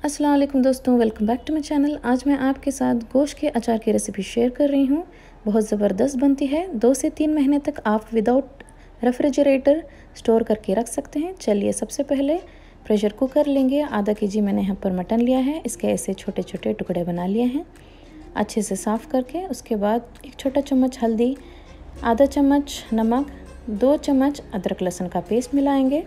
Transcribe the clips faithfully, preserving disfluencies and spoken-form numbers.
अस्सलाम वालेकुम दोस्तों, welcome back to my channel. आज मैं आपके साथ गोश्त के अचार की रेसिपी शेयर कर रही हूँ। बहुत ज़बरदस्त बनती है। दो से तीन महीने तक आप विदाउट रेफ्रिजरेटर स्टोर करके रख सकते हैं। चलिए सबसे पहले प्रेशर कुकर लेंगे। आधा के जी मैंने यहाँ पर मटन लिया है। इसके ऐसे छोटे छोटे टुकड़े बना लिए हैं अच्छे से साफ़ करके। उसके बाद एक छोटा चम्मच हल्दी, आधा चम्मच नमक, दो चम्मच अदरक लहसुन का पेस्ट मिलाएंगे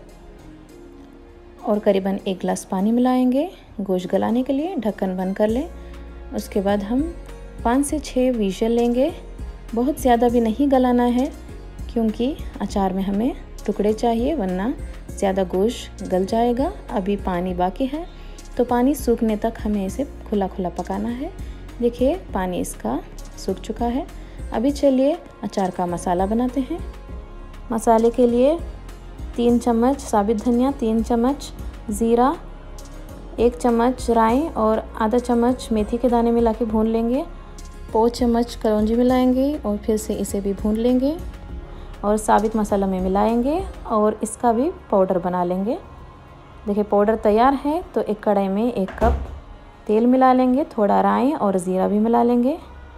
और करीबन एक गिलास पानी मिलाएंगे गोश्त गलाने के लिए। ढक्कन बंद कर लें। उसके बाद हम पाँच से छः विशल लेंगे। बहुत ज़्यादा भी नहीं गलाना है क्योंकि अचार में हमें टुकड़े चाहिए, वरना ज़्यादा गोश्त गल जाएगा। अभी पानी बाकी है तो पानी सूखने तक हमें इसे खुला खुला पकाना है। देखिए पानी इसका सूख चुका है। अभी चलिए अचार का मसाला बनाते हैं। मसाले के लिए तीन चम्मच साबित धनिया, तीन चम्मच ज़ीरा, एक चम्मच राई और आधा चम्मच मेथी के दाने मिला के भून लेंगे। पौ चम्मच कलौंजी मिलाएंगे और फिर से इसे भी भून लेंगे और साबित मसाला में मिलाएंगे और इसका भी पाउडर बना लेंगे। देखिए पाउडर तैयार है तो एक कढ़ाई में एक कप तेल मिला लेंगे, थोड़ा राई और ज़ीरा भी मिला लेंगे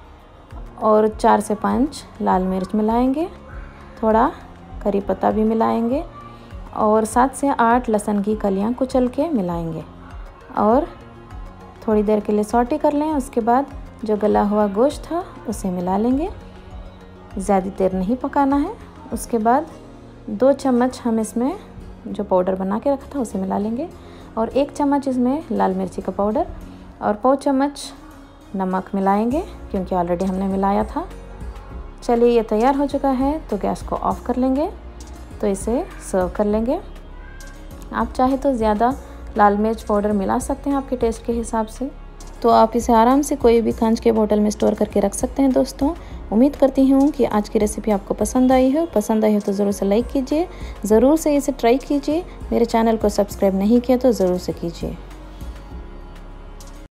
और चार से पाँच लाल मिर्च मिलाएंगे, थोड़ा करी पत्ता भी मिलाएंगे और सात से आठ लहसुन की कलियां कुचल के मिलाएंगे और थोड़ी देर के लिए सौटे कर लें। उसके बाद जो गला हुआ गोश्त था उसे मिला लेंगे। ज़्यादा देर नहीं पकाना है। उसके बाद दो चम्मच हम इसमें जो पाउडर बना के रखा था उसे मिला लेंगे और एक चम्मच इसमें लाल मिर्ची का पाउडर और पौ चम्मच नमक मिलाएंगे क्योंकि ऑलरेडी हमने मिलाया था। चलिए ये तैयार हो चुका है तो गैस को ऑफ़ कर लेंगे तो इसे सर्व कर लेंगे। आप चाहे तो ज़्यादा लाल मिर्च पाउडर मिला सकते हैं आपके टेस्ट के हिसाब से। तो आप इसे आराम से कोई भी कांच के बोतल में स्टोर करके रख सकते हैं। दोस्तों उम्मीद करती हूँ कि आज की रेसिपी आपको पसंद आई हो। पसंद आई हो तो ज़रूर से लाइक कीजिए, ज़रूर से इसे ट्राई कीजिए। मेरे चैनल को सब्सक्राइब नहीं किया तो ज़रूर से कीजिए।